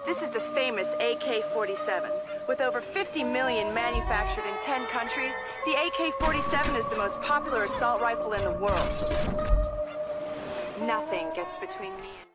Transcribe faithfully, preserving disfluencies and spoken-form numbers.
This is the famous A K forty-seven. With over fifty million manufactured in ten countries, the A K forty-seven is the most popular assault rifle in the world. Nothing gets between me and